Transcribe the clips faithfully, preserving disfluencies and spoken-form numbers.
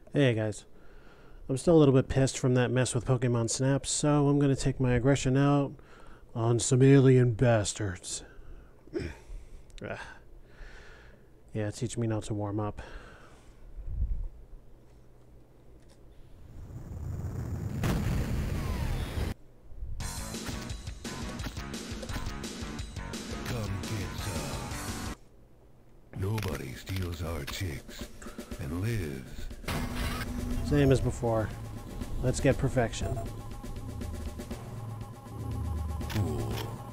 Hey guys, I'm still a little bit pissed from that mess with Pokemon Snap, so I'm going to take my aggression out on some alien bastards. Yeah, teach me not to warm up. Come get some. Nobody steals our chicks and lives. Same as before. Let's get perfection. Cool.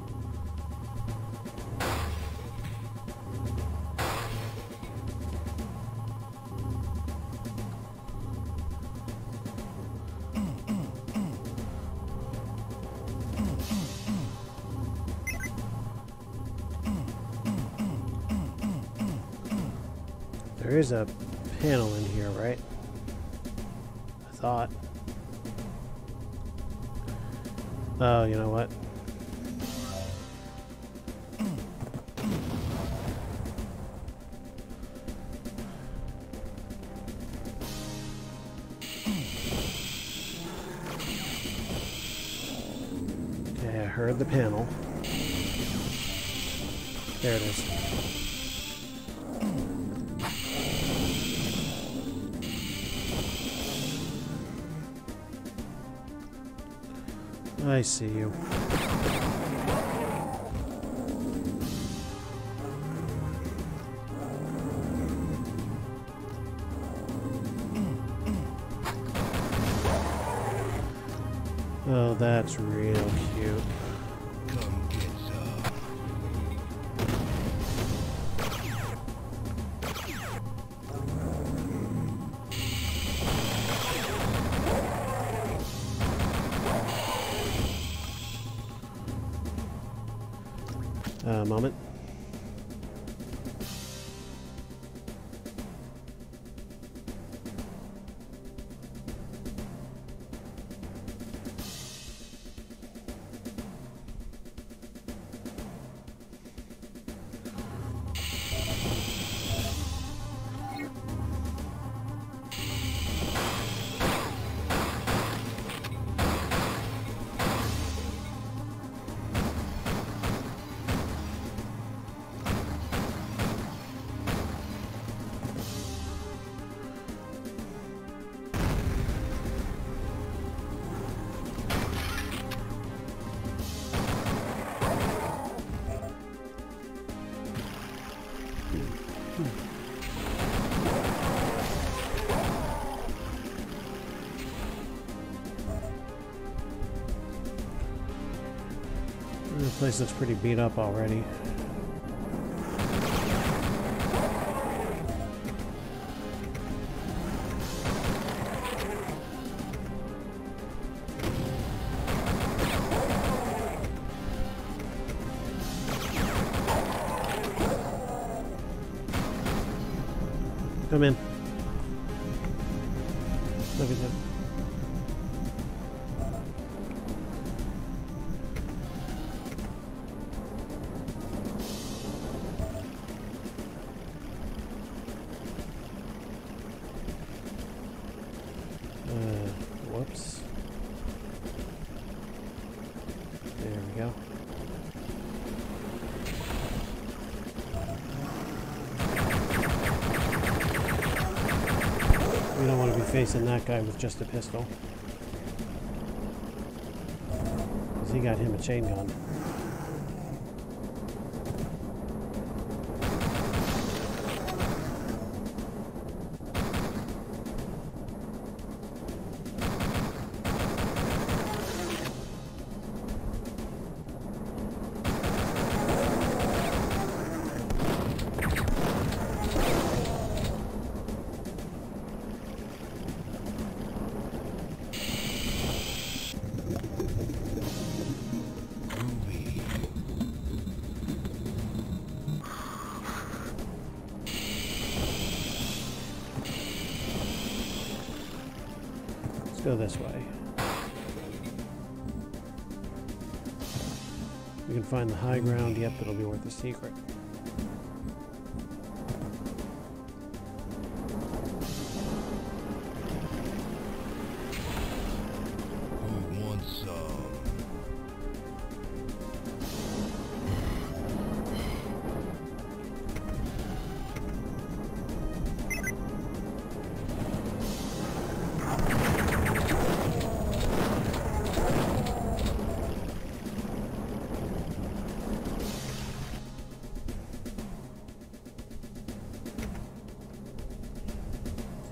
There is a panel in here, right? I thought. Oh, you know what? Okay, I heard the panel. There it is. I see you. Oh, that's real cute. Come get some. A uh, moment. The place looks pretty beat up already. Come in. Look at him. Whoops. There we go. We don't want to be facing that guy with just a pistol. Because he got him a chain gun. Go this way. We can find the high ground. Yep, it'll be worth a secret.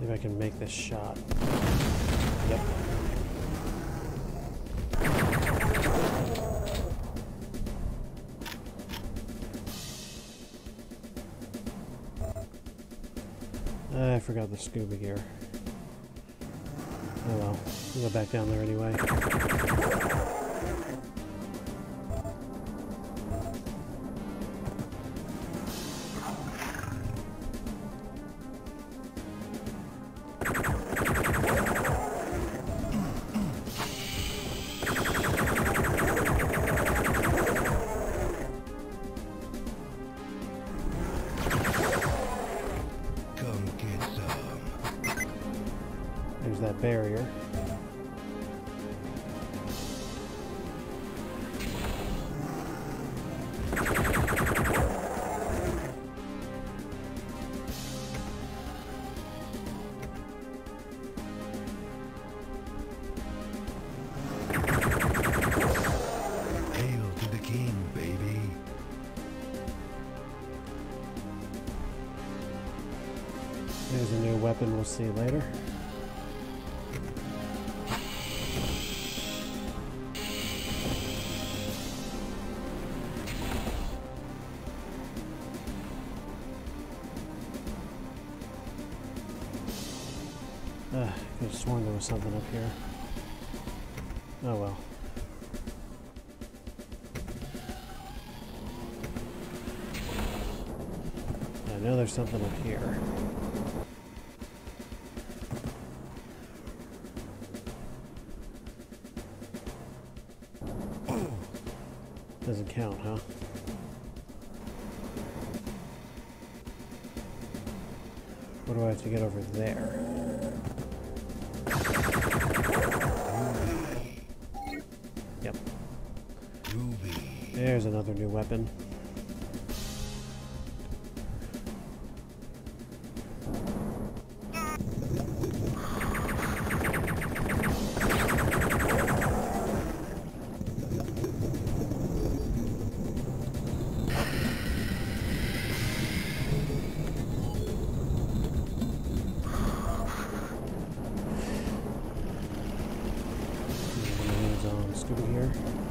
See if I can make this shot. Yep. I forgot the scuba gear. Oh well, we'll go back down there anyway. There's that barrier. Hail to the king, baby. There's a new weapon we'll see later. Uh, I could have sworn there was something up here. Oh well. I know there's something up here. Doesn't count, huh? What do I have to get over there? Yep. There's another new weapon. Scuba here.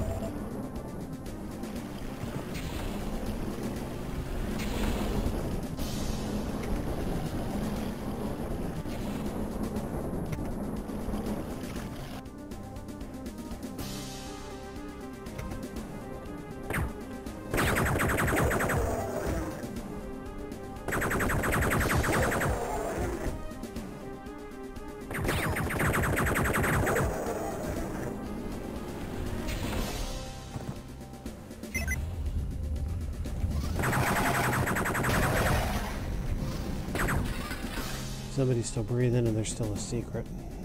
Somebody's still breathing and there's still a secret.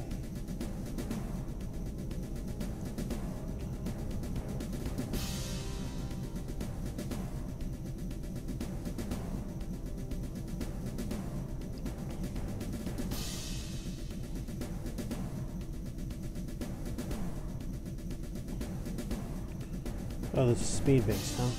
Oh, this is speed based, huh?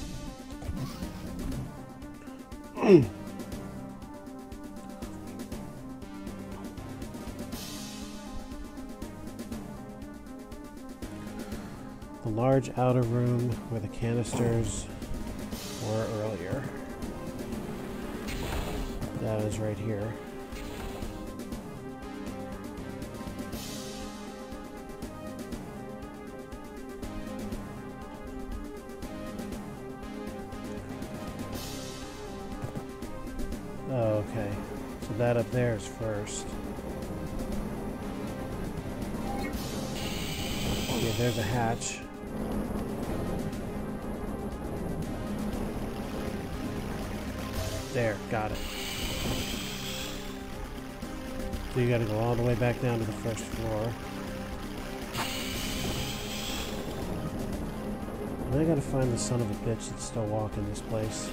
The large outer room where the canisters were earlier. That is right here. Oh, okay. So that up there is first. Okay, there's a hatch. There, got it. So you gotta go all the way back down to the first floor. And I gotta find the son of a bitch that's still walking this place.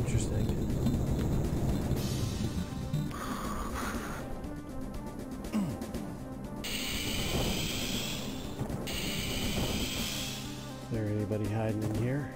Interesting. Is there anybody hiding in here?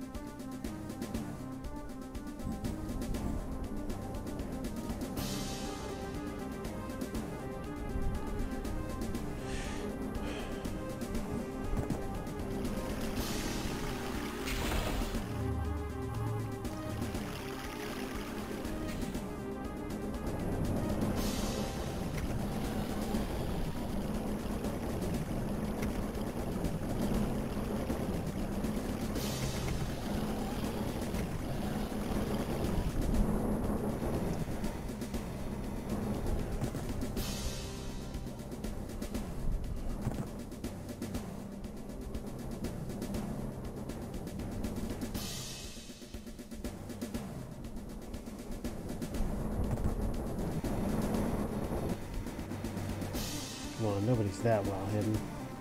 Come on, nobody's that well hidden.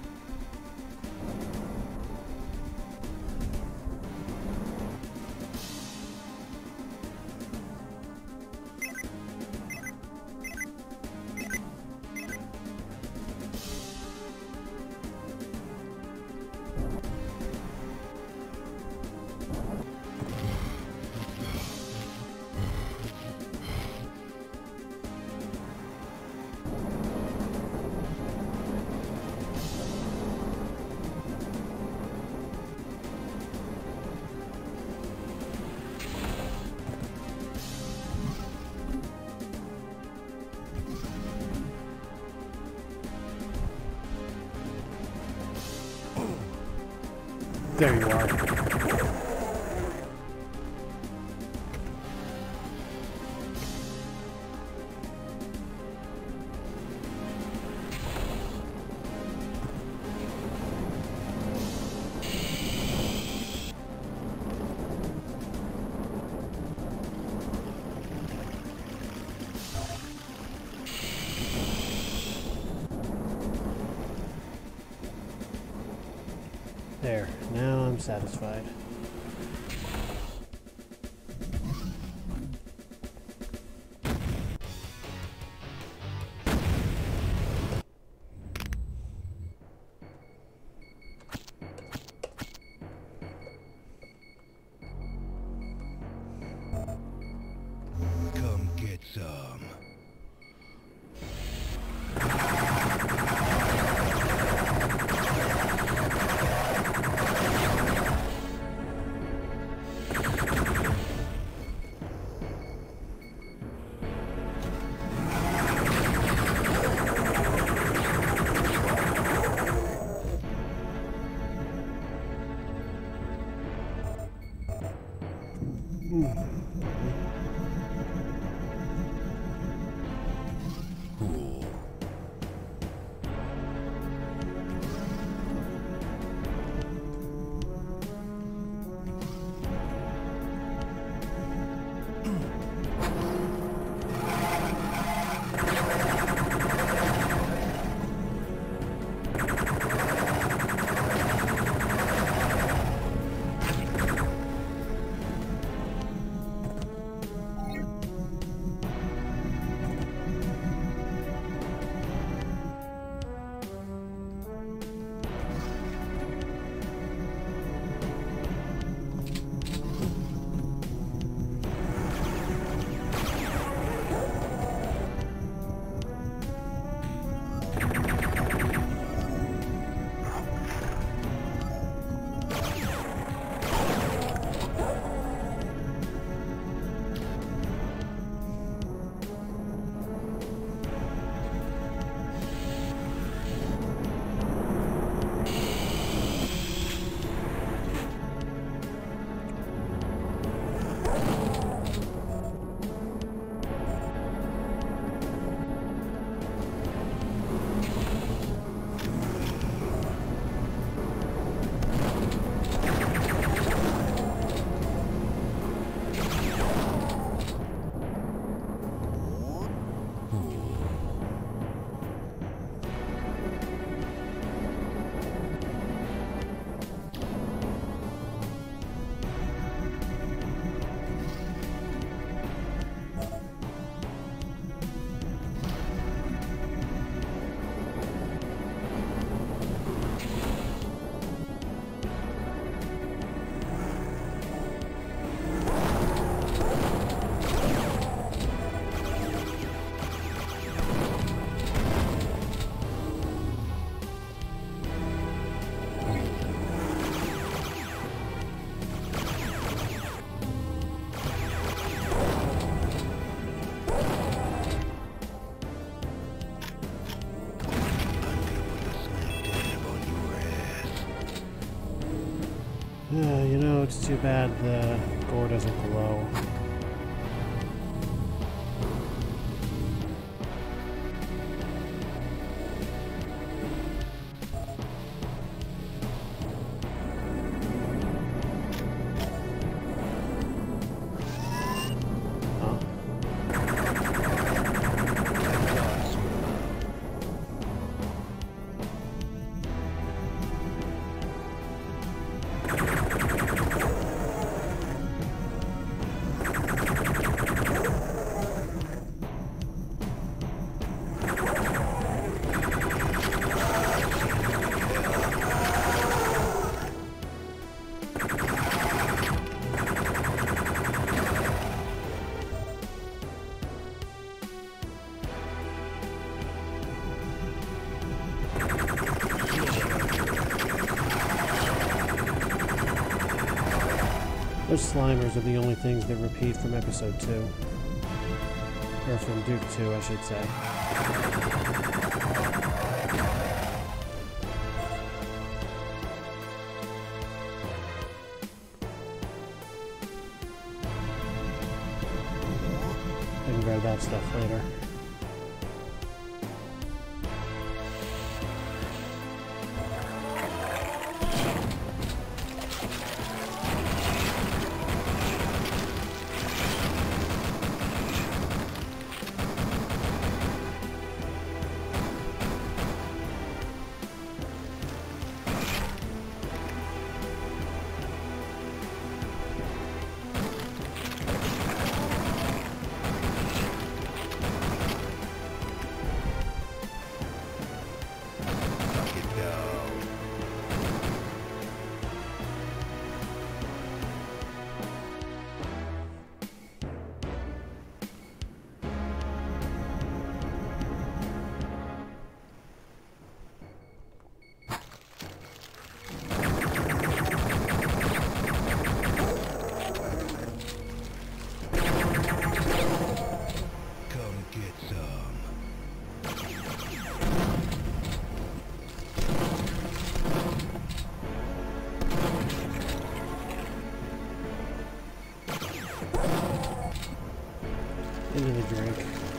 There you are. There, now I'm satisfied. Come get some. Cool. Yeah, you know, it's too bad the gore doesn't glow. Those Slimers are the only things that repeat from episode two. Or from Duke two, I should say. I can grab that stuff later. Into the drink.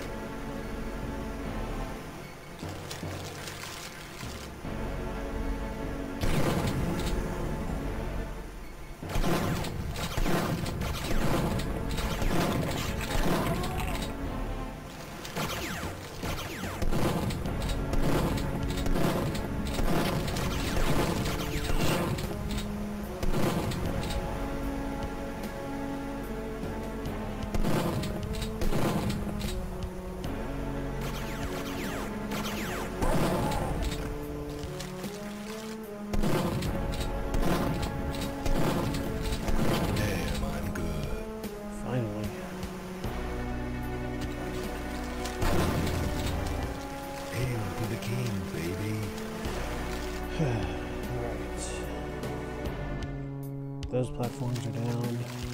Those platforms are down.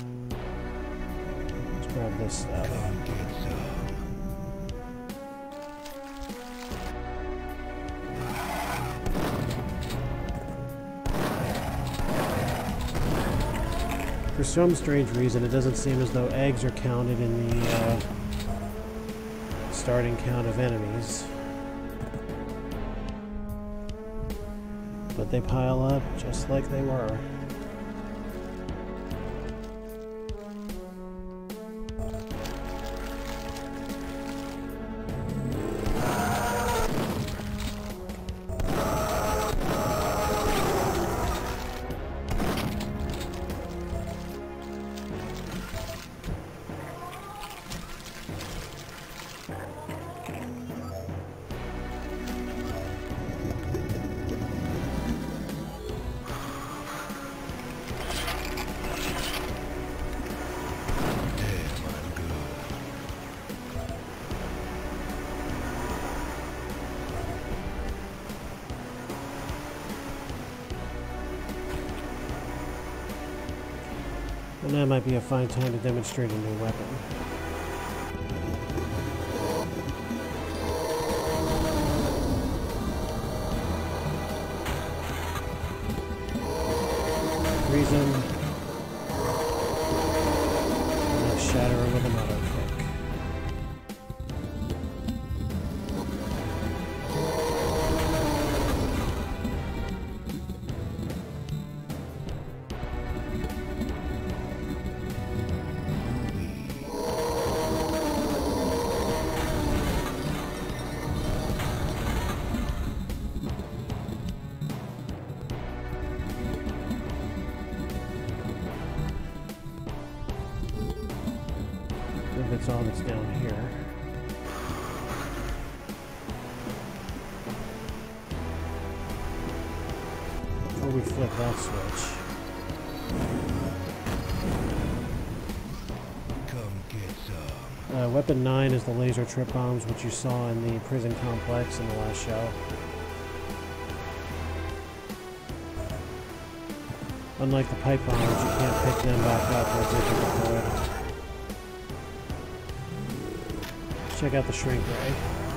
Let's grab this stuff. For some strange reason, it doesn't seem as though eggs are counted in the uh, starting count of enemies. But they pile up just like they were. And that might be a fine time to demonstrate a new weapon. freeze him. And then shatter him with an auto kick. That's all that's down here. Before we flip that switch. Come get some. Uh, weapon nine is the laser trip bombs, which you saw in the prison complex in the last show. Unlike the pipe bombs, you can't pick them back up once they've been deployed. Check out the shrink ray.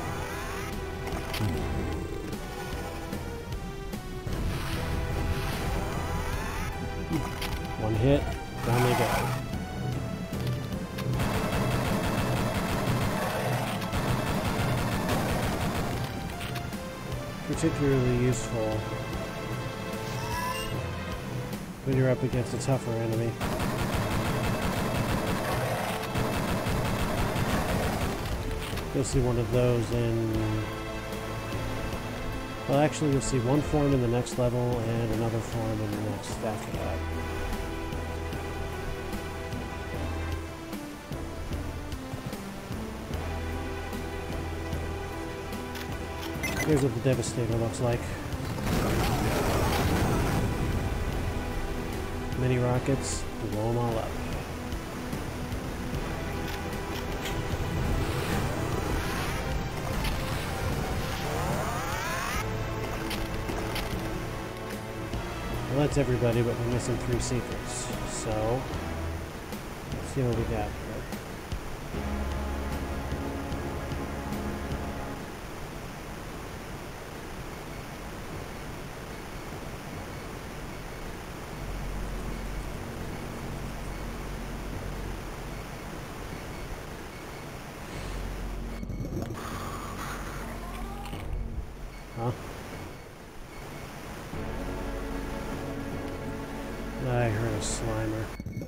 One hit, down they go. Particularly useful when you're up against a tougher enemy. You'll see one of those in... Well, actually, you'll see one form in the next level and another form in the next after that. Here's what the Devastator looks like. Mini rockets, blow them all up. Well, that's everybody, but we're missing three secrets. So, let's see what we got here. Huh? I heard a Slimer.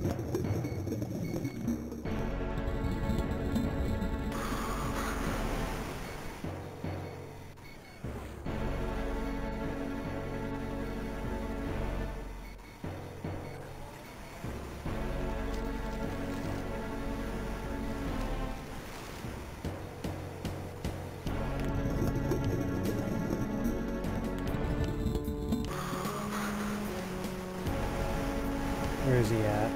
Where is he at?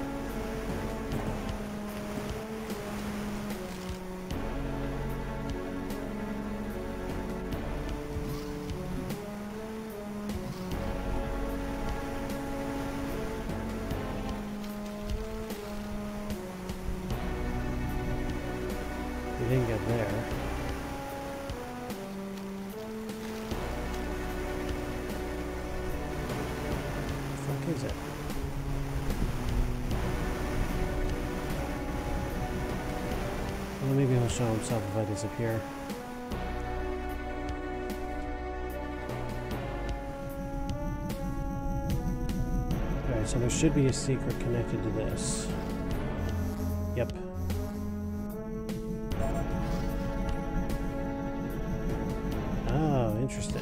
He didn't get there. The fuck is it? Well, maybe he'll show himself if I disappear. Alright, so there should be a secret connected to this. Yep. Oh, interesting.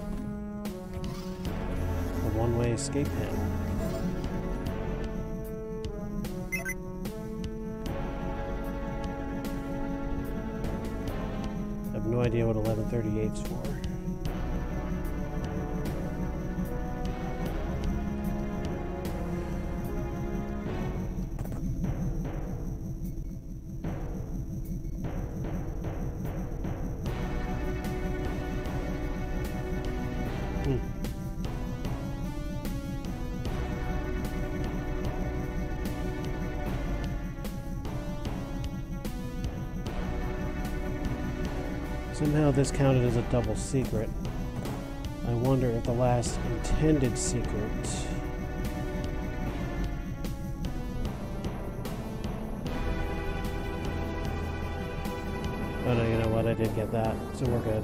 A one-way escape pin. No idea what eleven thirty-eight's for. Hmm. Somehow this counted as a double secret. I wonder if the last intended secret Oh no, you know what? I did get that, so we're good.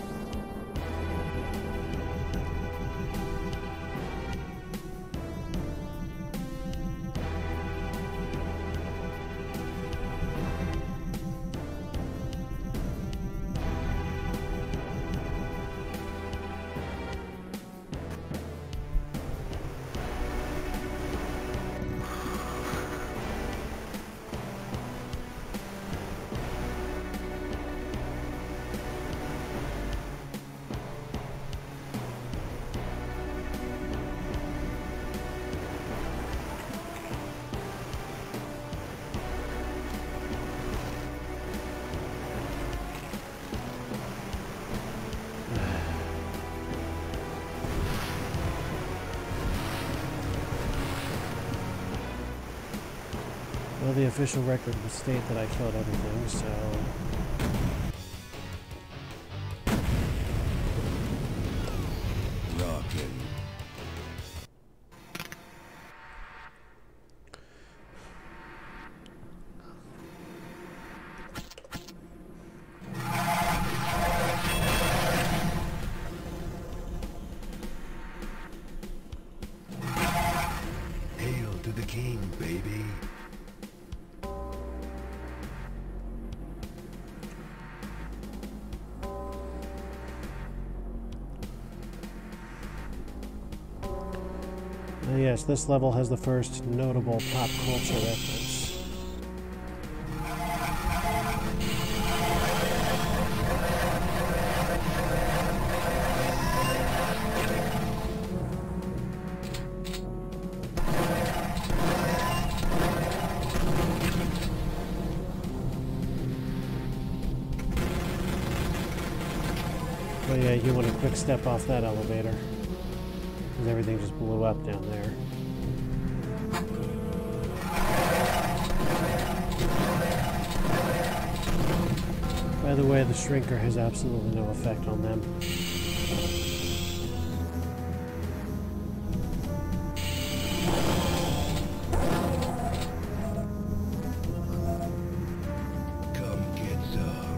Well, the official record would state that I killed everything, so... Rockin'. Hail to the king, baby. Uh, yes, this level has the first notable pop culture reference. Oh yeah, you want a quick step off that elevator. Because everything just blew up down there. By the way, the shrinker has absolutely no effect on them. Come get some.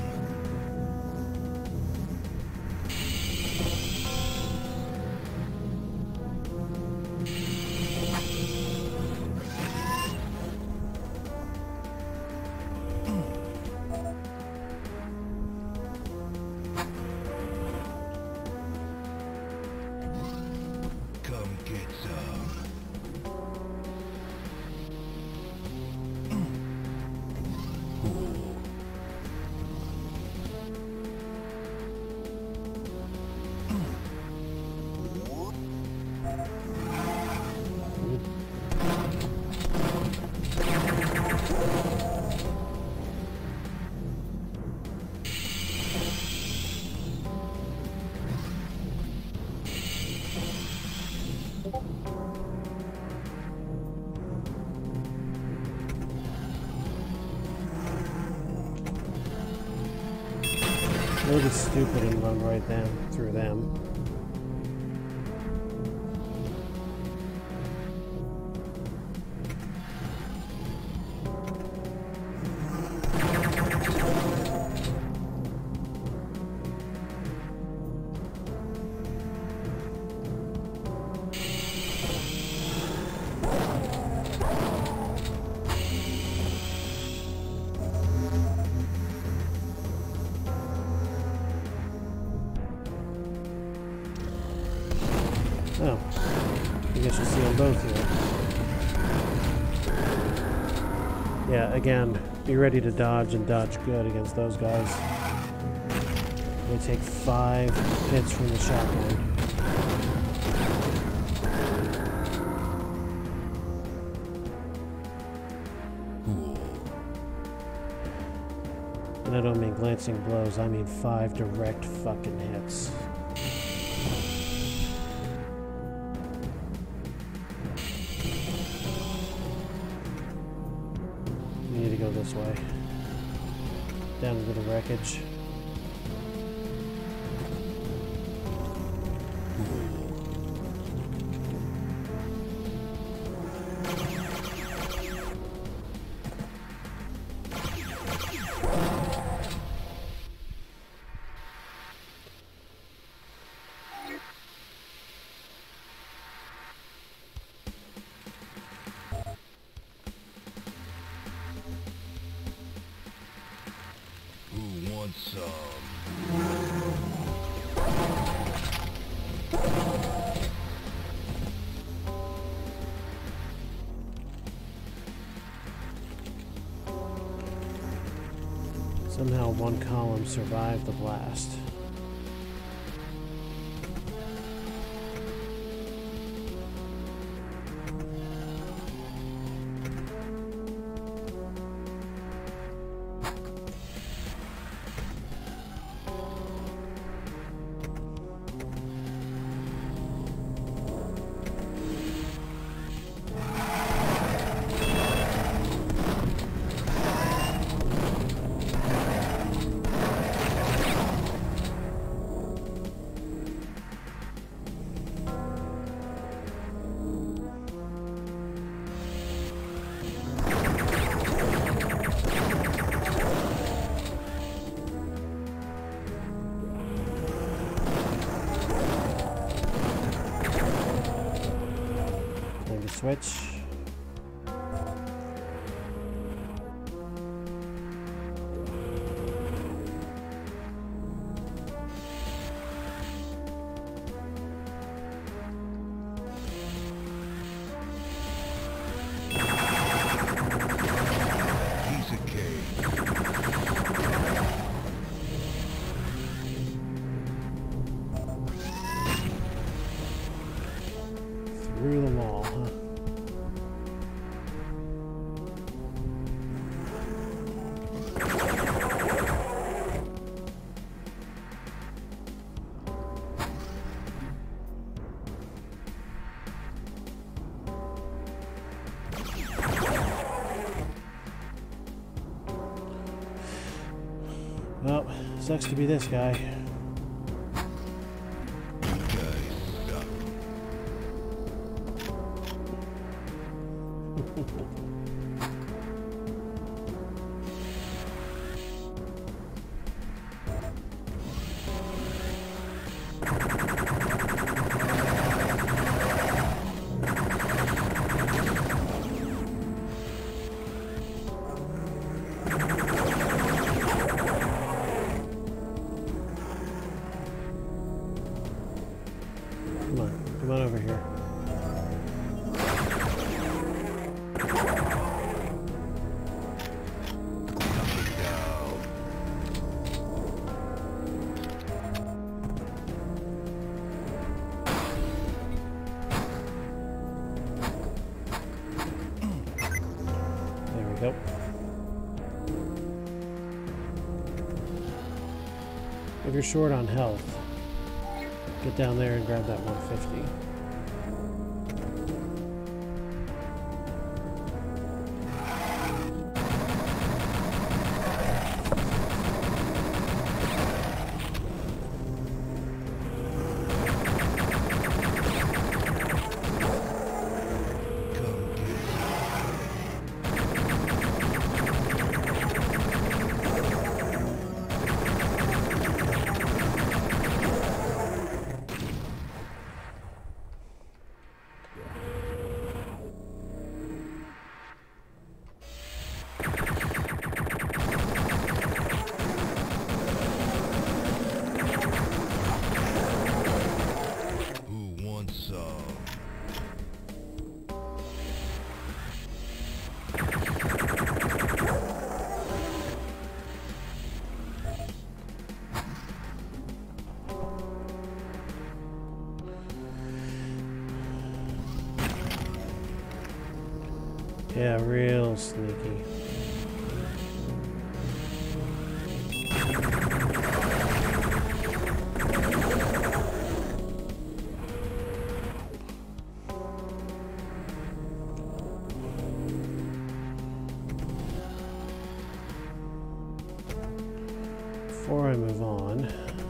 Come get some. A little bit stupid and run right them through them. Oh, I guess you'll see them both here. Yeah, again, be ready to dodge and dodge good against those guys. They take five hits from the shotgun. And I don't mean glancing blows, I mean five direct fucking hits. We need to go this way. Down into the wreckage. Somehow one column survived the blast. Switch. Piece of cake. Through the wall, huh? Well, sucks to be this guy. You guys suck. Come on, come on over here. There we go. If you're short on health, get down there and grab that one fifty. Yeah, real sneaky. Before I move on,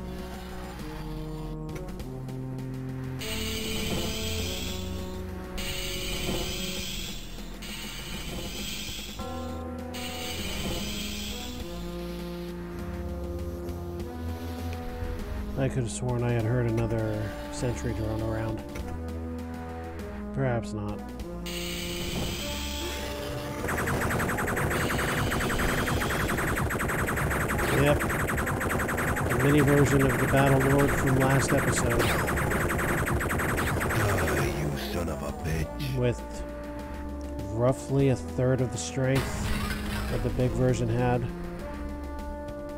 I could have sworn I had heard another sentry drone around. Perhaps not. Yep. The mini version of the Battle Lord from last episode. Die, you son of a bitch. With roughly a third of the strength that the big version had.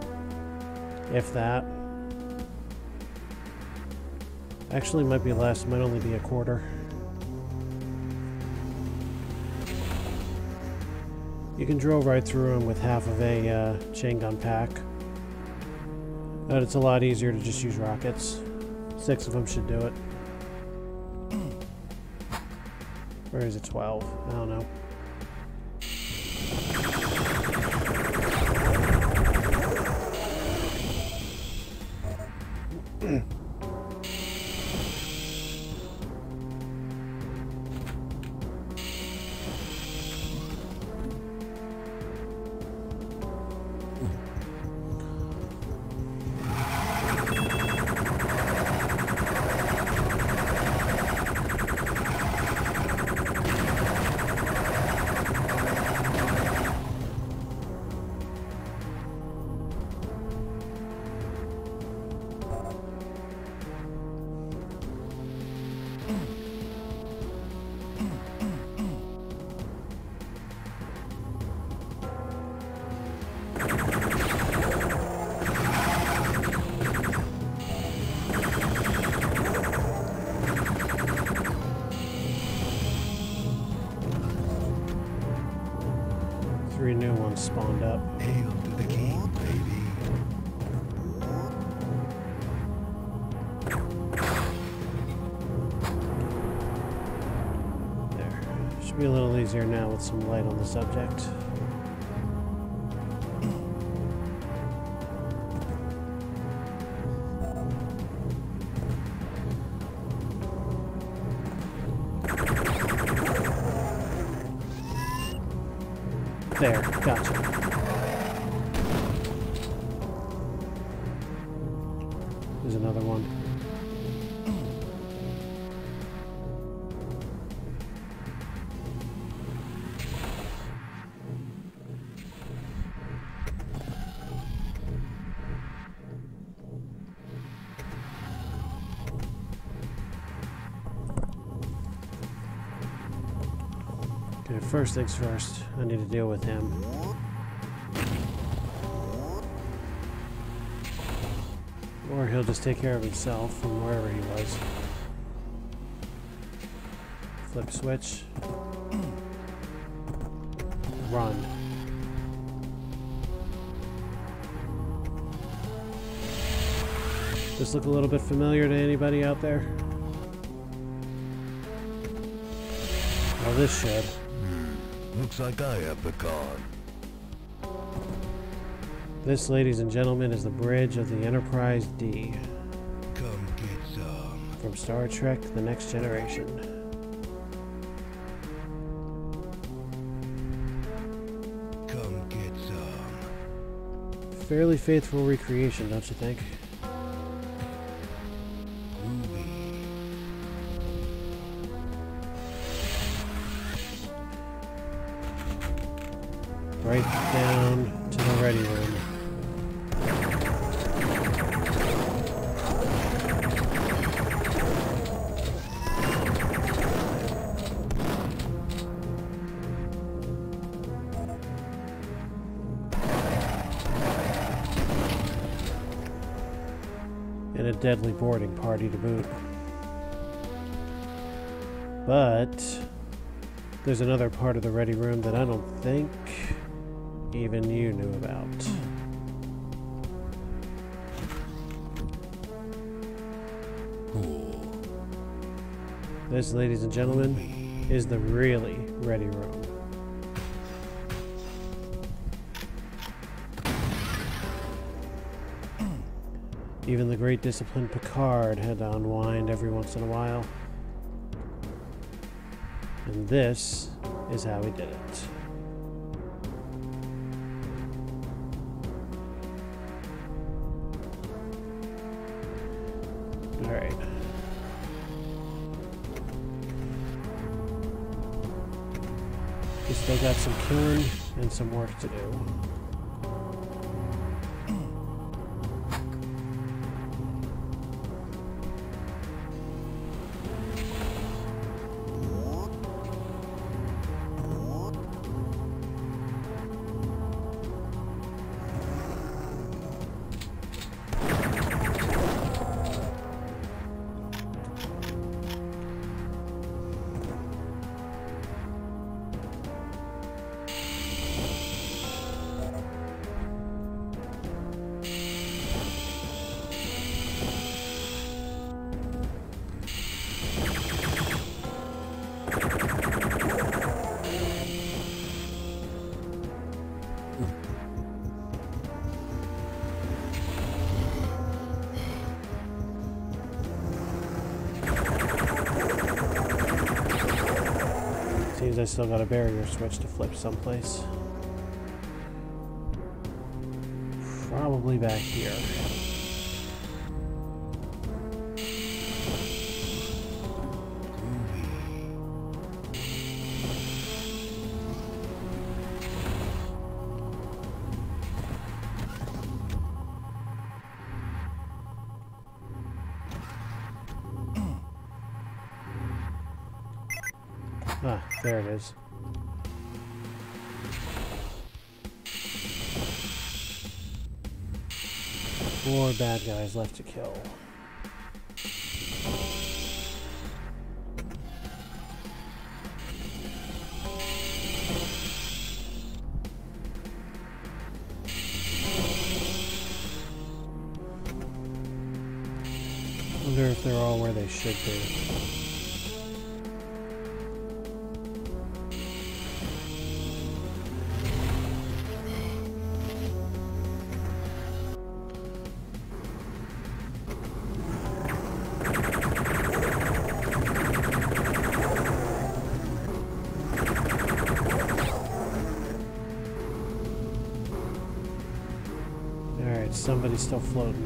if that. Actually, might be less. Might only be a quarter. You can drill right through them with half of a uh, chain gun pack. But it's a lot easier to just use rockets. Six of them should do it. Or is it twelve? I don't know. Three new ones spawned up. Hail to the king, baby. There. Should be a little easier now with some light on the subject. There, gotcha. There's another one. Okay, first things first, I need to deal with him. Or he'll just take care of himself from wherever he was. Flip switch. Run. Does this look a little bit familiar to anybody out there? Well, this should. Looks like I have the card. This, ladies and gentlemen, is the bridge of the Enterprise D. Come get some. From Star Trek: The Next Generation. Come get some. Fairly faithful recreation, don't you think? Right down to the ready room. And a deadly boarding party to boot. But there's another part of the ready room that I don't think even you knew about. Cool. This, ladies and gentlemen, is the really ready room. Even the great disciplined Picard had to unwind every once in a while. And this is how he did it. Alright. We still got some killing and some work to do. means I still got a barrier switch to flip someplace. Probably back here. Ah, there it is. Four bad guys left to kill. Wonder if they're all where they should be. Somebody's still floating.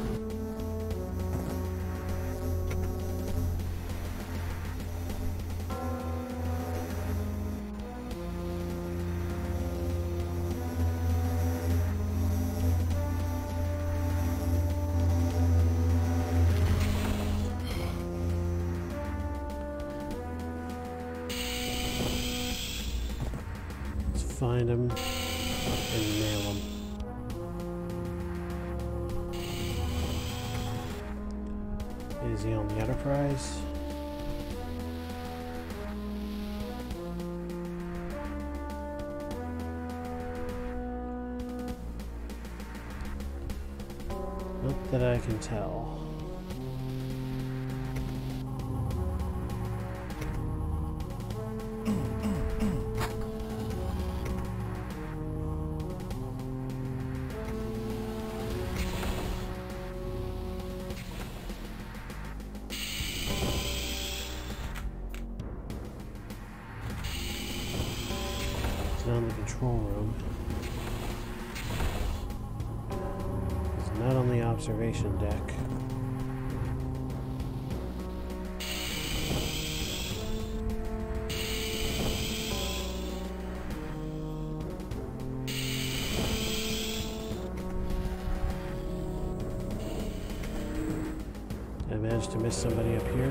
Let's find him and nail him. Is he on the Enterprise? Not that I can tell. Down the control room. It's not on the observation deck. Did I manage to miss somebody up here?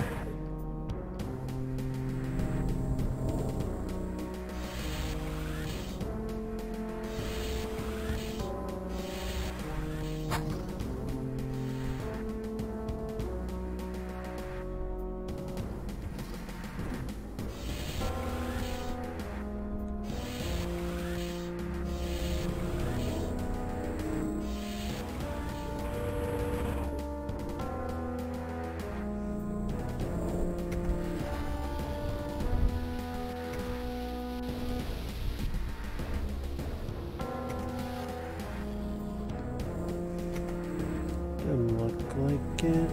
Doesn't look like it.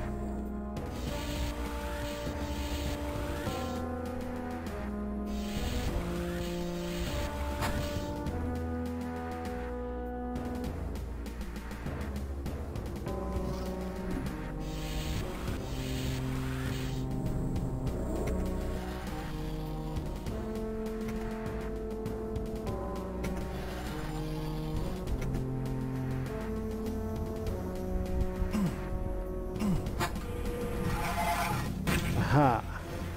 Aha.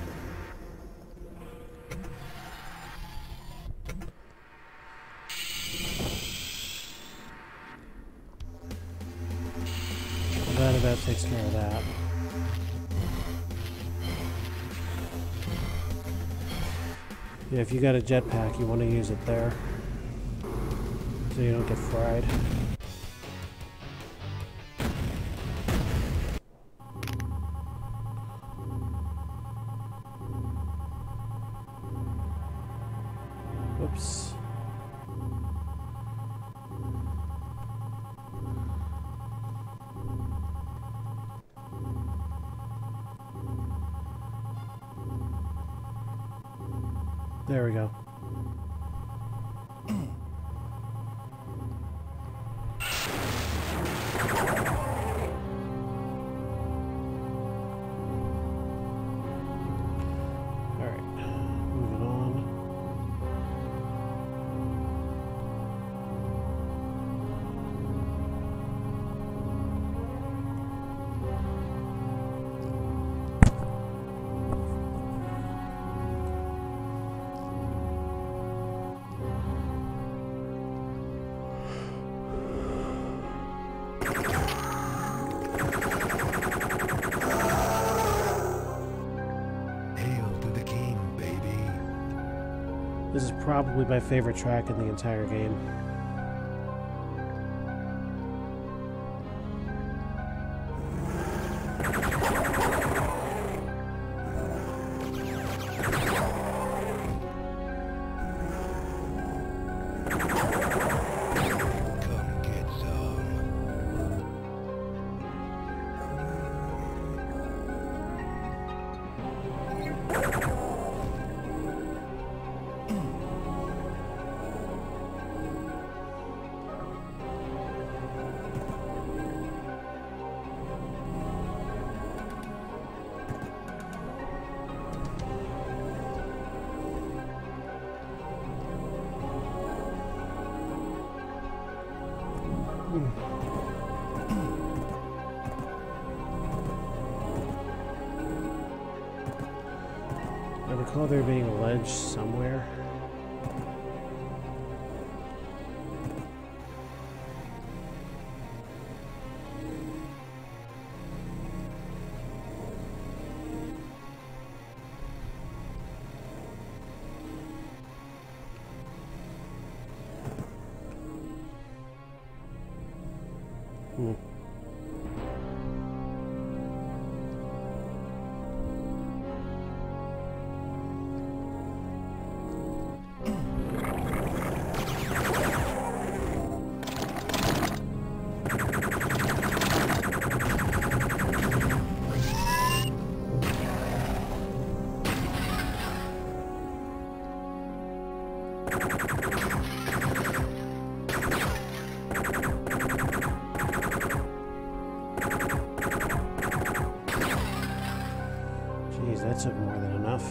That about takes care of that. Yeah, if you got a jetpack, you want to use it there so you don't get fried. Whoops. There we go. This is probably my favorite track in the entire game. I recall there being a ledge somewhere. Hmm. Jeez, that took more than enough.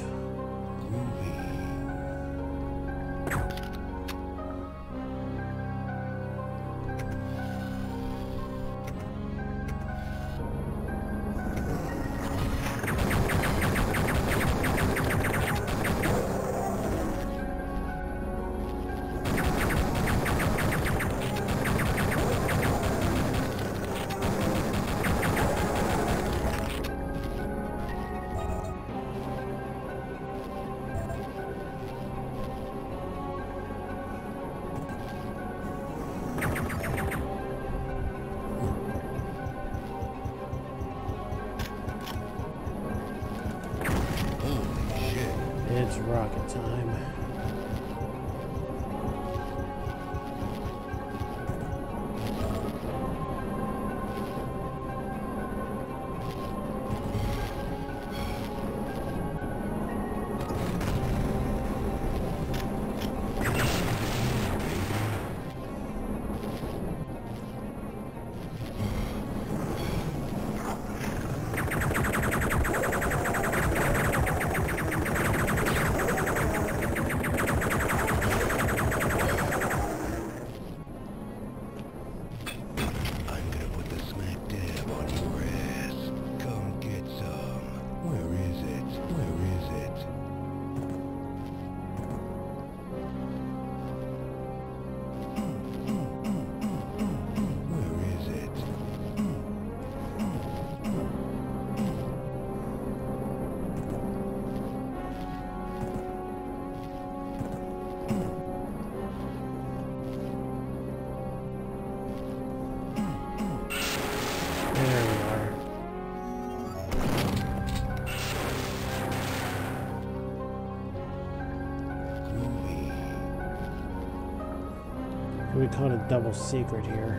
It's rocket time. We caught a double secret here.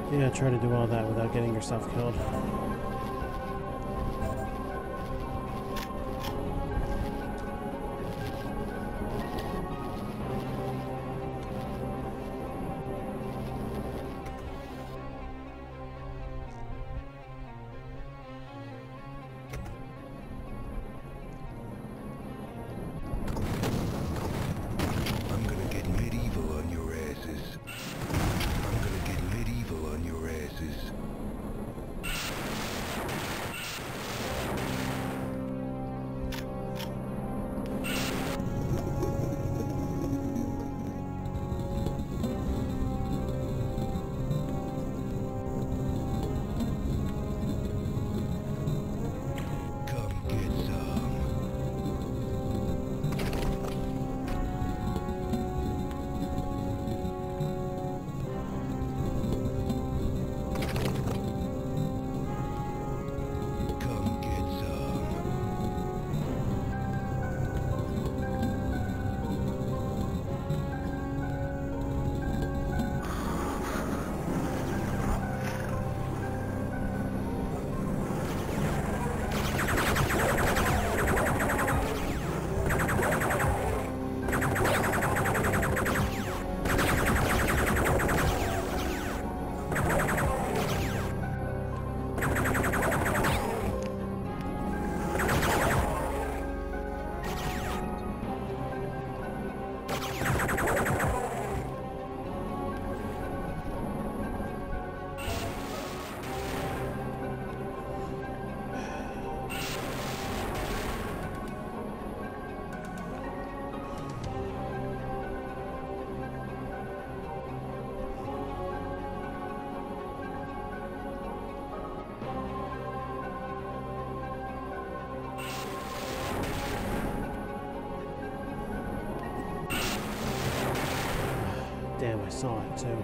Yeah, try to do all that without getting yourself killed. I'm gonna get medieval on your asses. I'm gonna get medieval on your asses. Come get some. Come get some. Damn, I saw it too.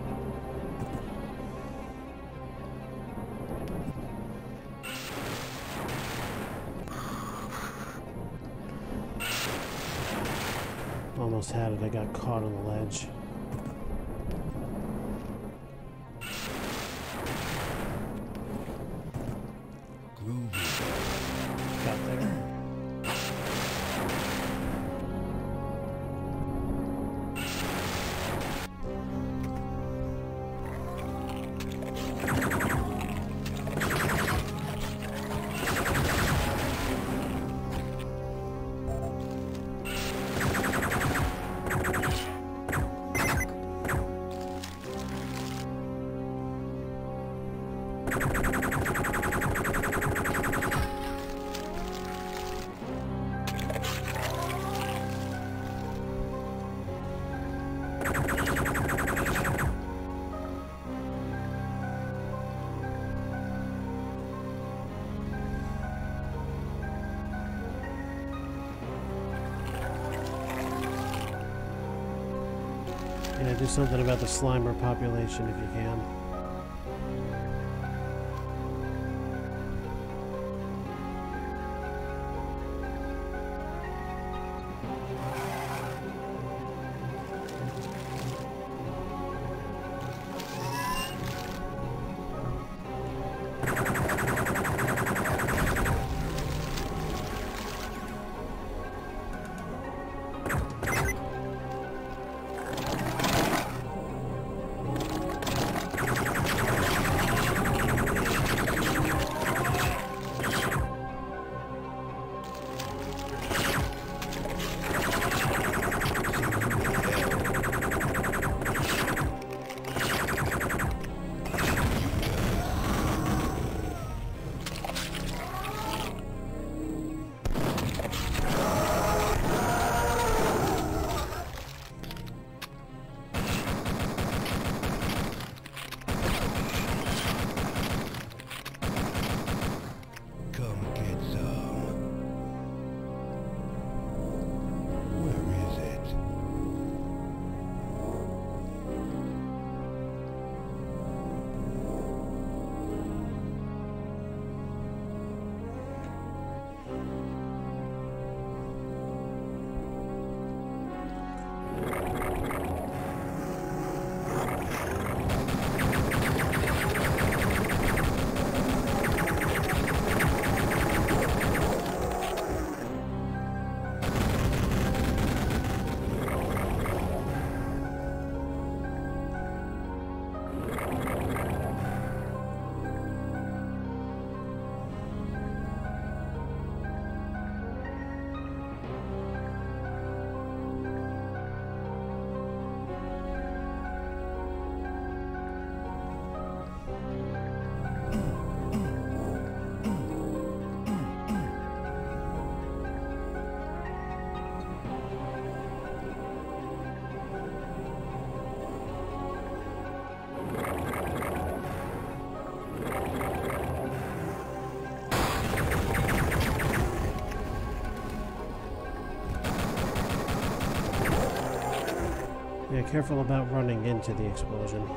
Almost had it, I got caught on the ledge. Groovy. Got there. Yeah, do something about the Slimer population if you can. Yeah, careful about running into the explosion.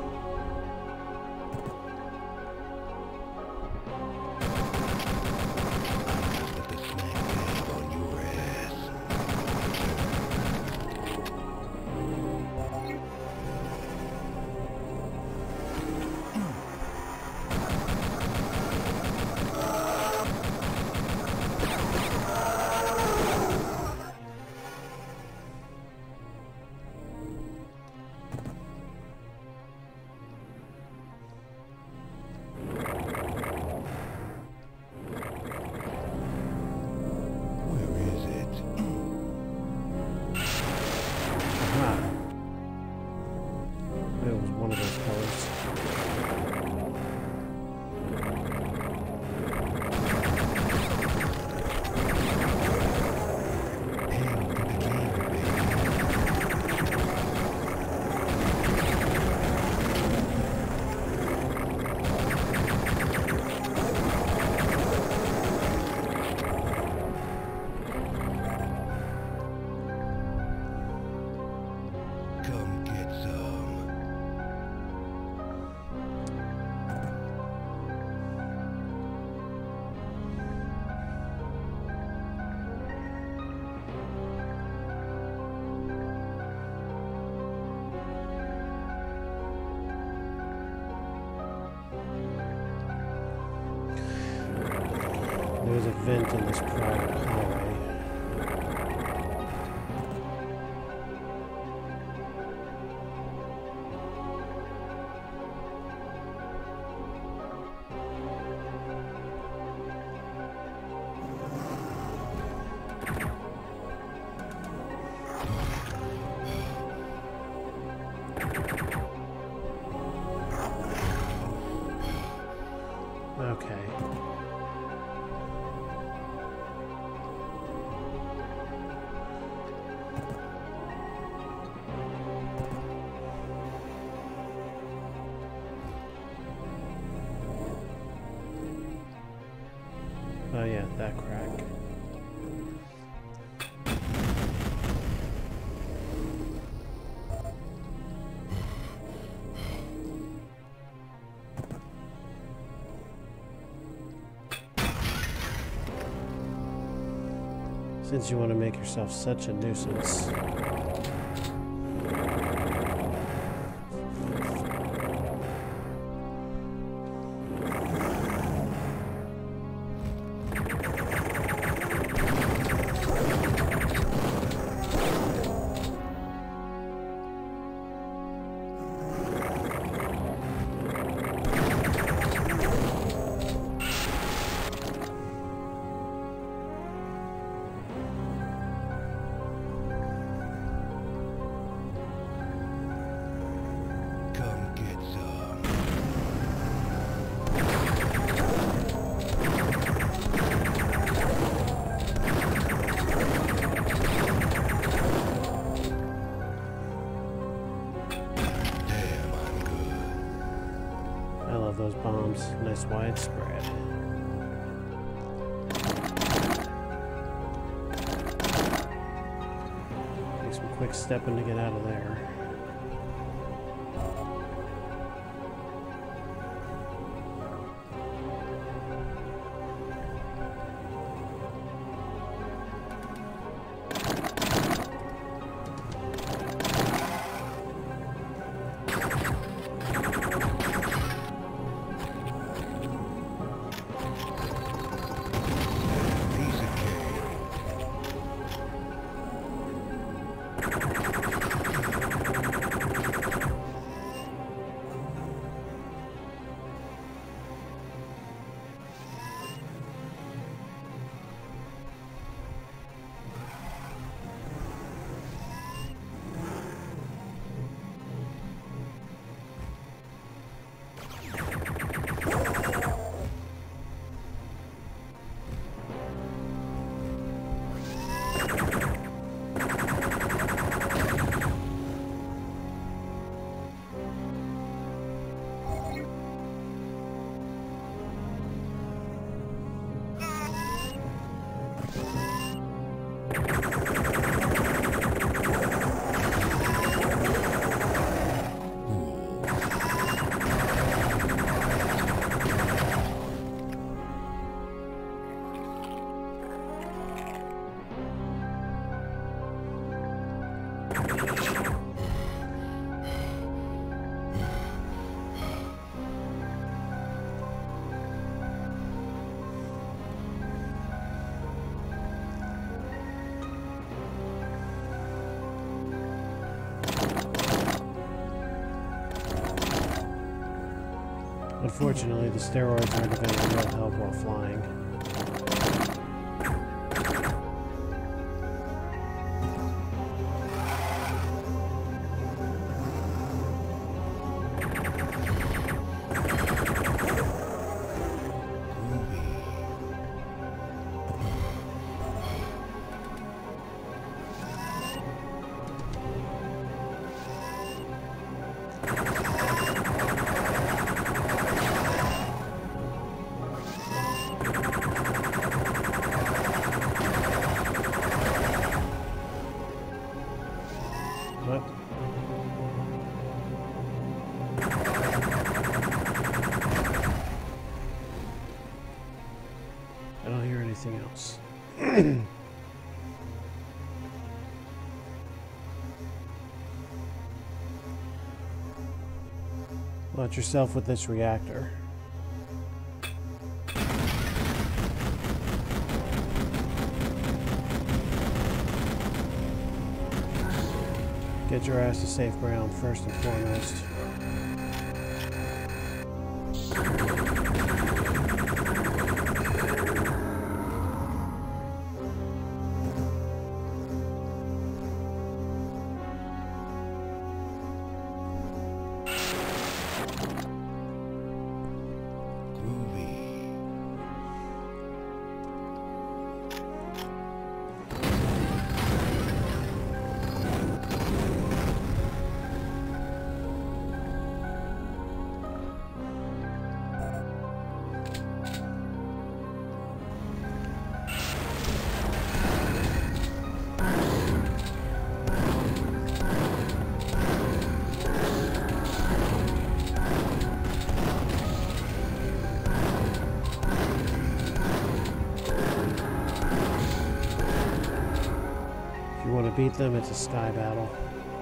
There's a vent in this private hallway. Okay. Oh yeah, that crack. Since you want to make yourself such a nuisance. Those bombs, nice widespread. Take some quick stepping to get out of there. Unfortunately, the steroids aren't of any real help while flying. I don't hear anything else. Launch yourself with this reactor. Get your ass to safe ground first and foremost. If you want to beat them, it's a sky battle.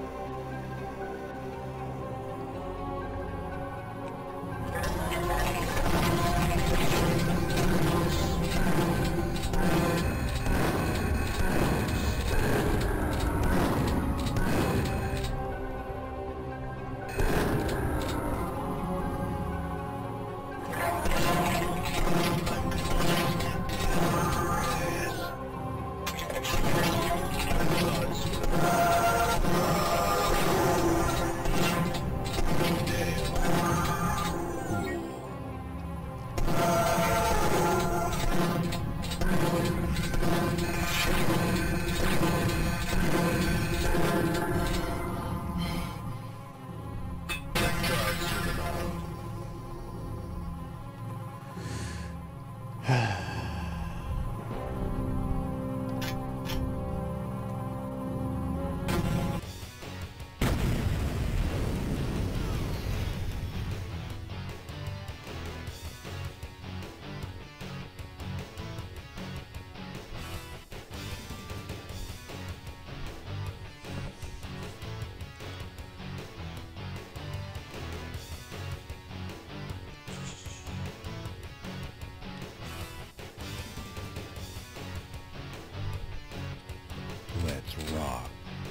Let's rock.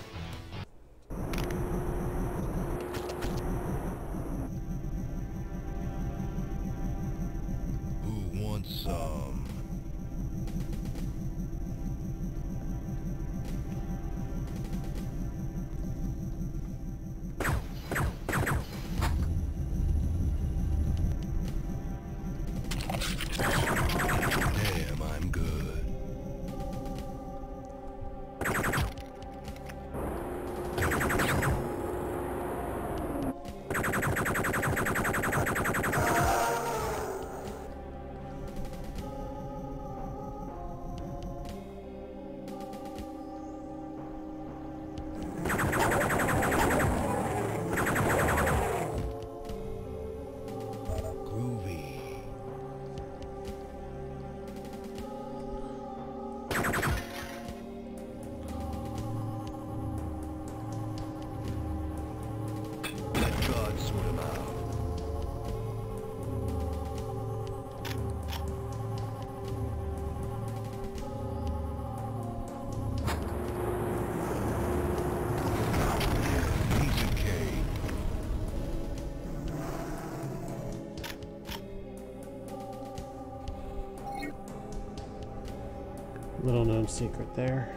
Who wants some? Damn, I'm good. Little known secret there.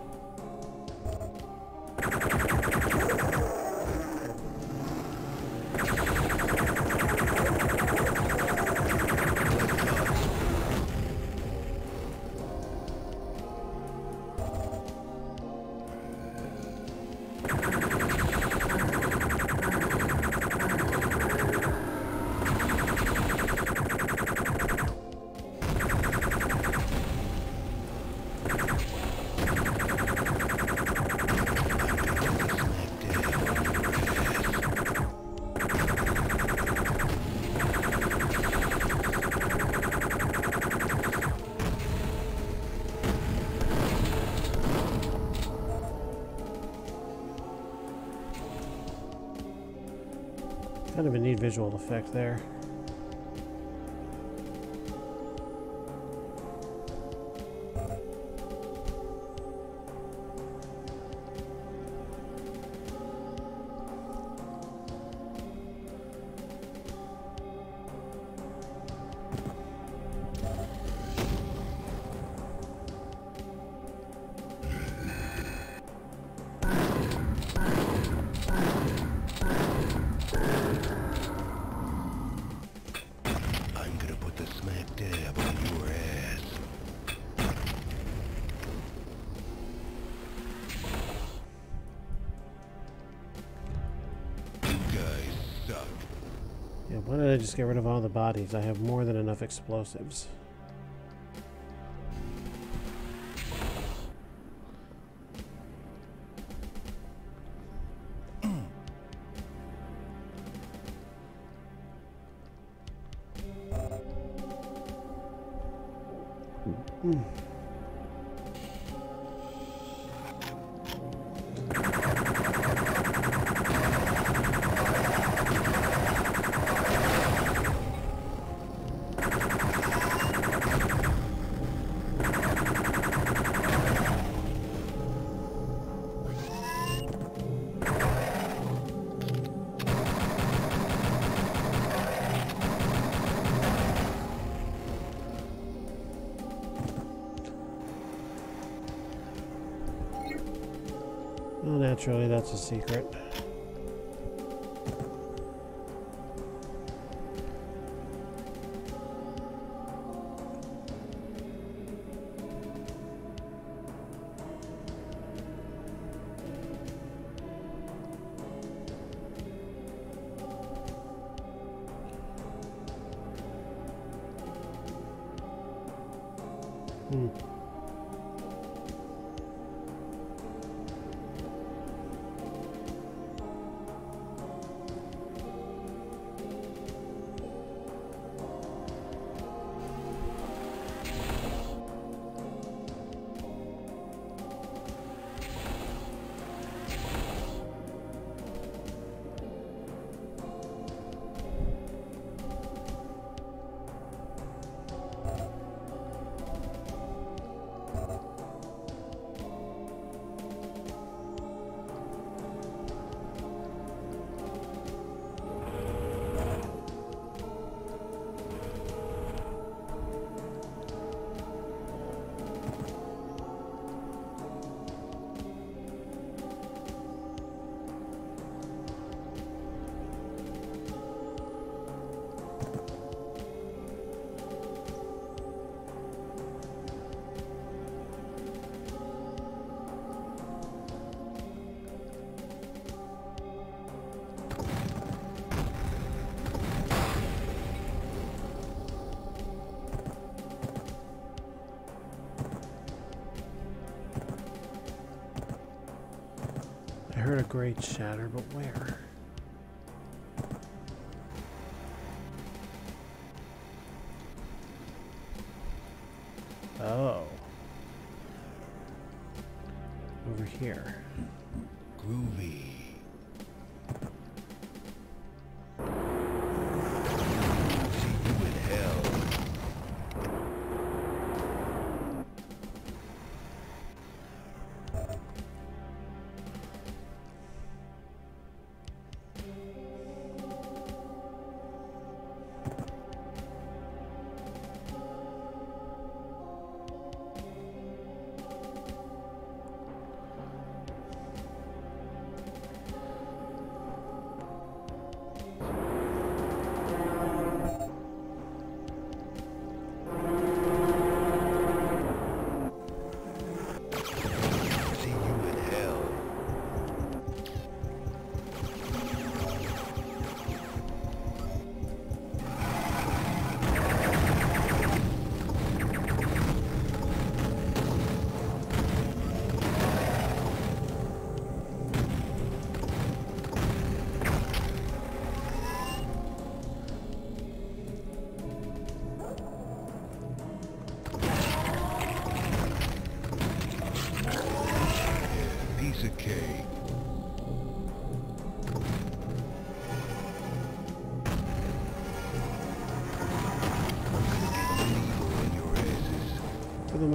Kind of a neat visual effect there. Yeah, why don't I just get rid of all the bodies? I have more than enough explosives. Mm. Well, naturally, that's a secret. Hmm. I heard a great shatter, but where? Oh. Over here. Groovy. See you in hell.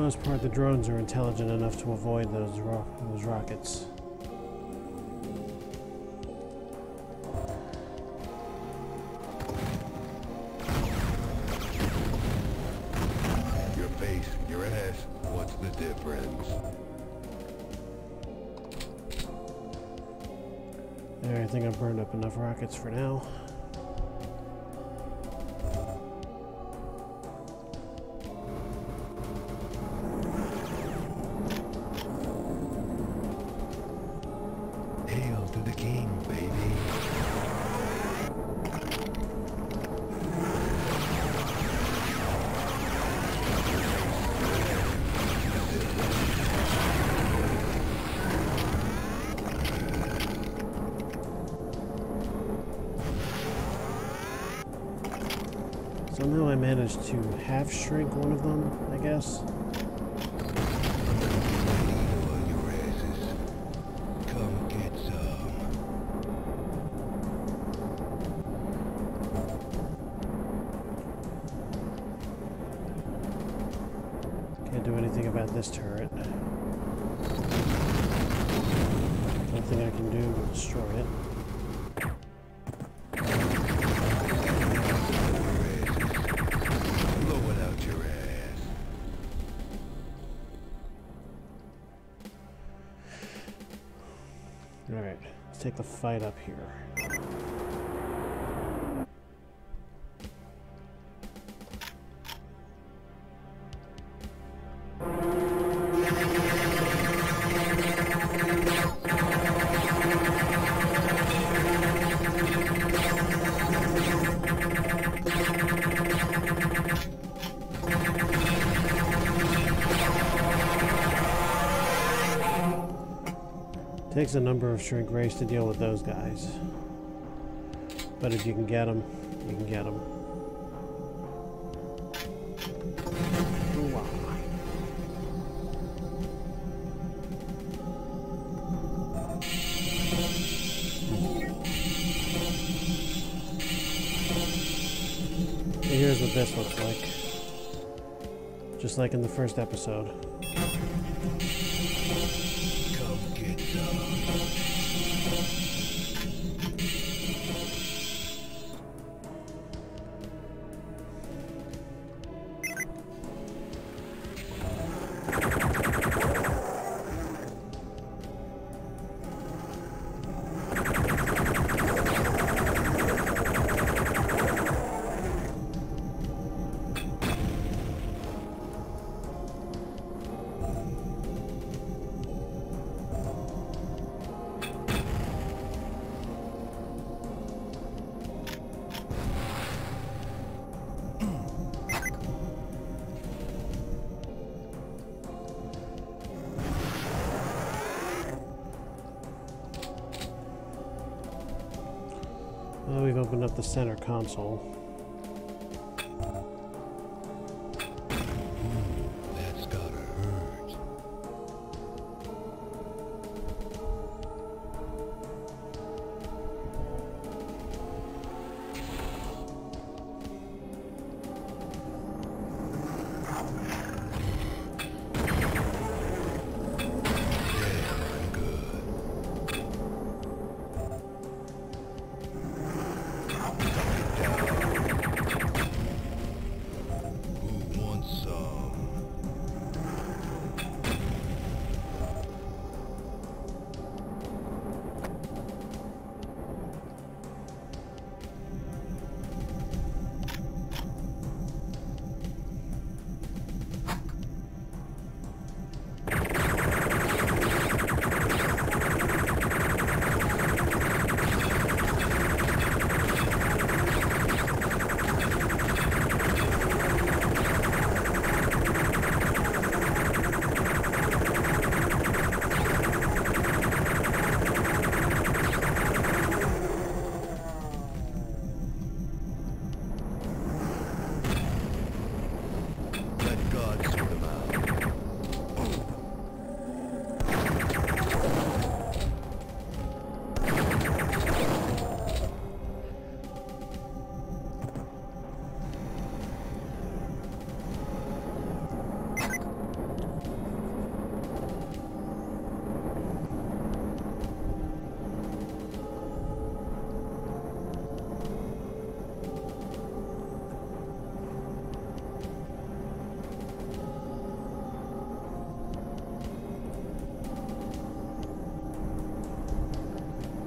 most part, the drones are intelligent enough to avoid those, ro those rockets. Your face, your ass, what's the difference? There, I think I've burned up enough rockets for now. Hail to the king, baby. Somehow I managed to half shrink one of them, I guess. On your asses. Come get some. Can't do anything about this turret. Nothing I can do to destroy it. Alright, let's take the fight up here. Takes a number of shrink rays to deal with those guys. But if you can get them, you can get them. So here's what this looks like. Just like in the first episode. Well, we've opened up the center console. That's gotta hurt. Damn, I'm good.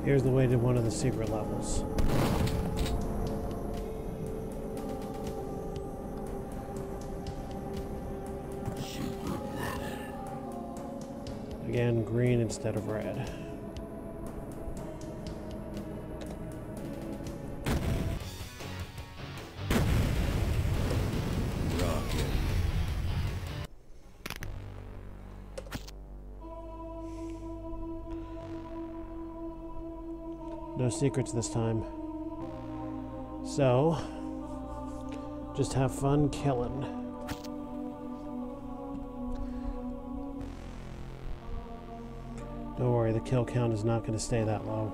Here's the way to one of the secret levels. Again, green instead of red. No secrets this time. So, just have fun killing. Don't worry, the kill count is not going to stay that low.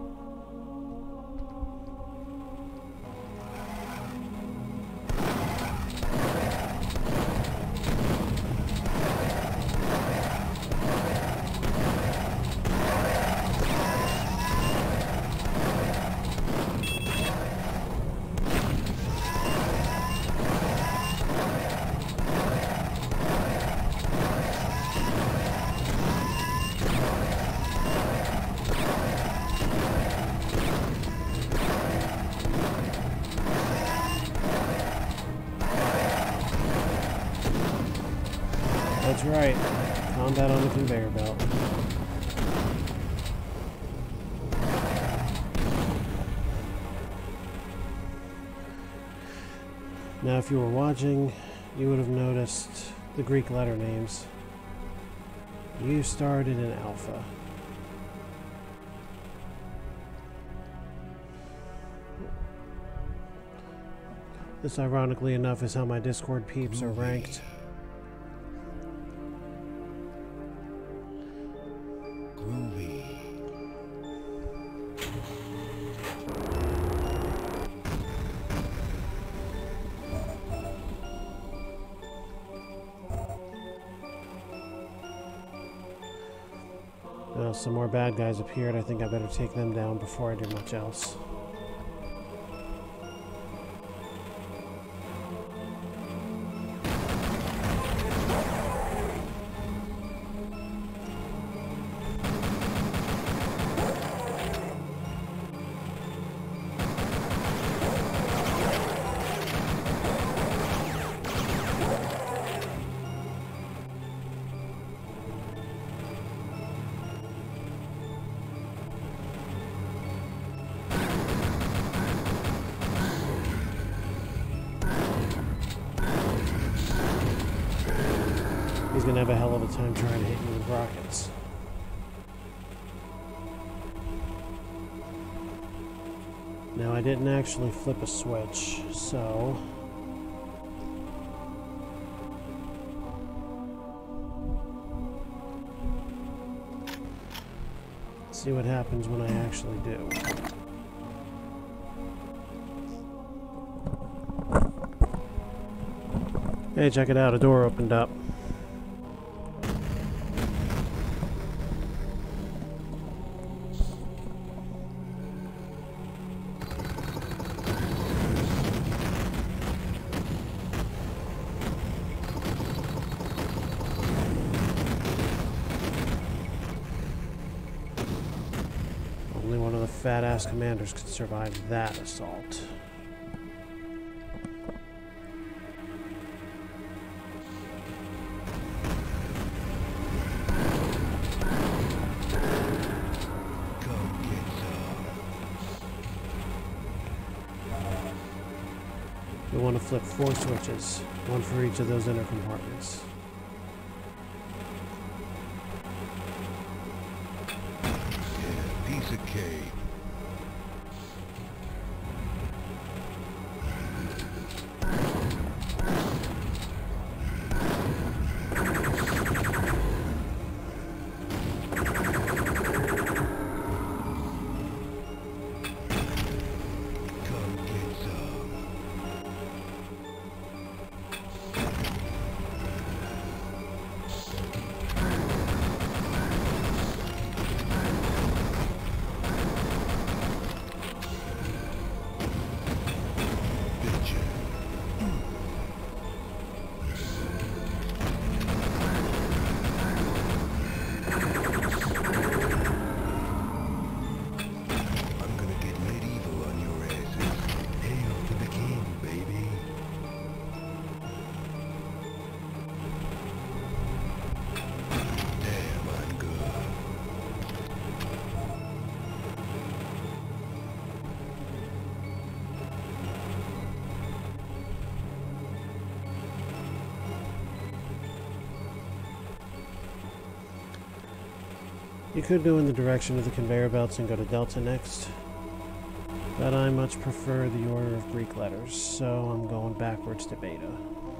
That's right, combat on the conveyor belt. Now, if you were watching, you would have noticed the Greek letter names. You started in Alpha. This, ironically enough, is how my Discord peeps are ranked. Well, some more bad guys appeared. I think I better take them down before I do much else. He's gonna have a hell of a time trying to hit you with rockets. Now, I didn't actually flip a switch, so... let's see what happens when I actually do. Hey, check it out, a door opened up. Only one of the fat-ass commanders could survive that assault. You'll want to flip four switches, one for each of those inner compartments. Yeah, piece of cake. You could go in the direction of the conveyor belts and go to Delta next, but I much prefer the order of Greek letters, so I'm going backwards to Beta.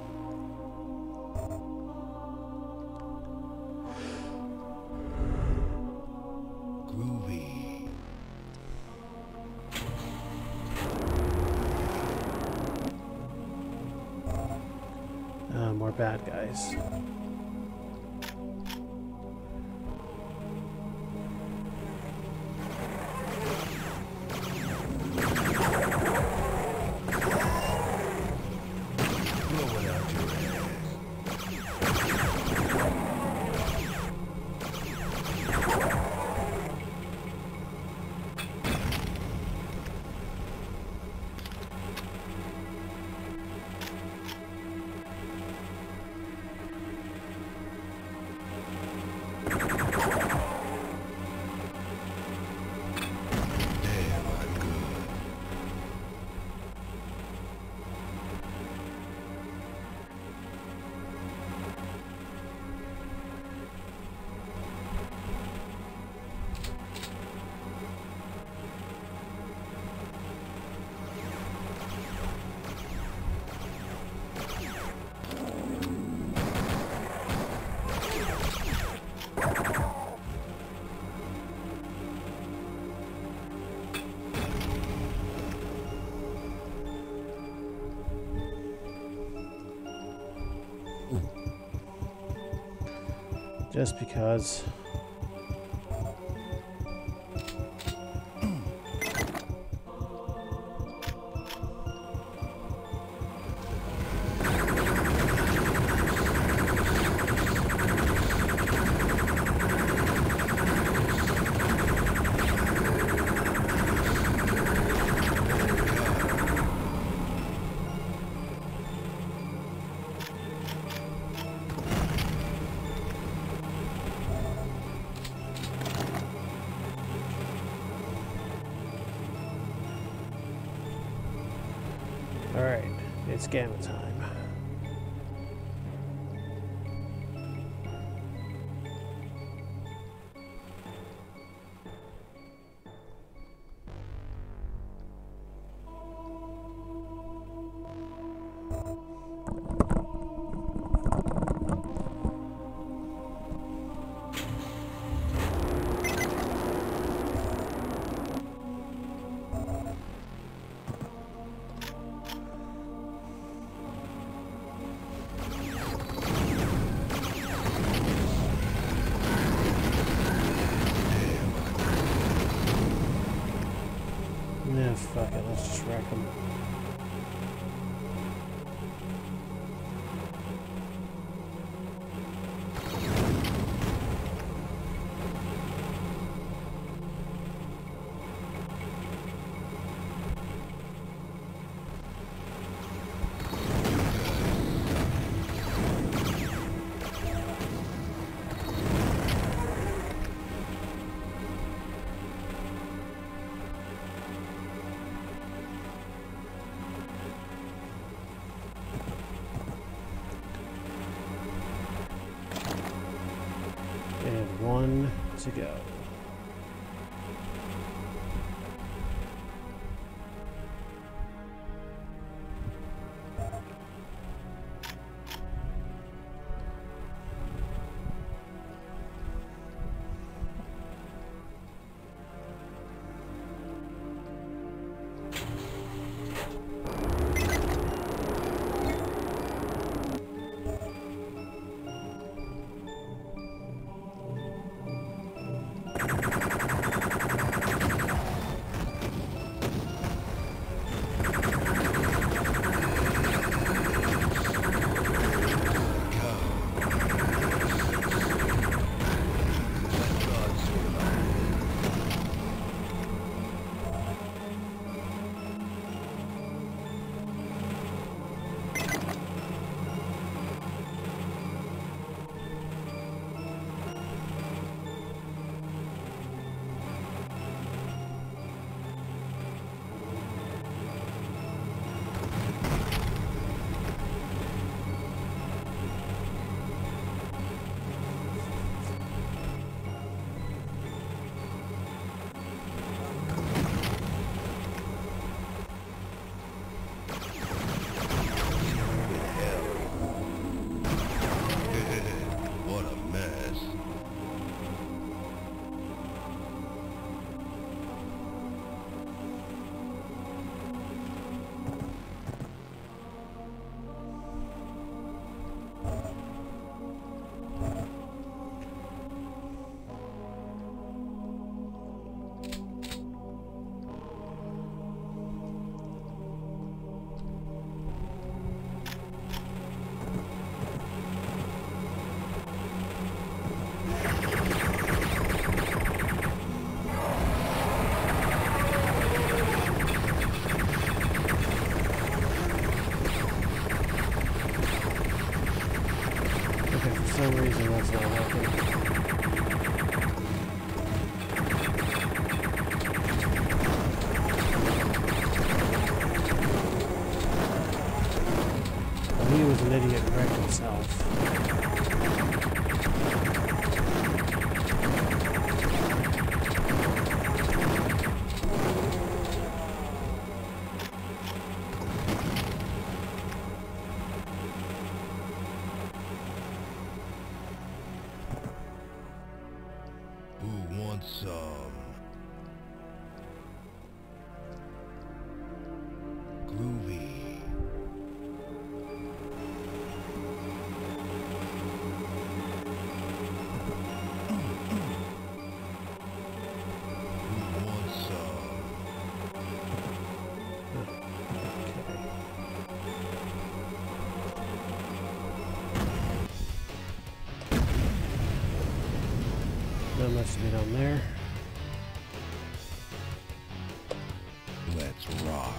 Groovy. Uh, more bad guys. Just because. Alright, it's gamma time. Yeah, fuck it, let's just wreck them. And one to go. reason that's not working. He was an idiot and wrecked himself. Who wants some? Groovy. Not much to be done there. Let's rock.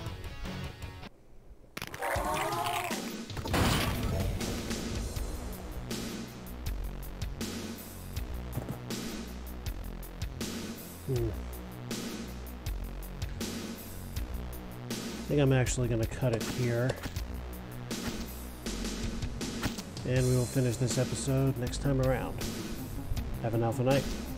Hmm. I think I'm actually going to cut it here. And we will finish this episode next time around. Have an alpha night.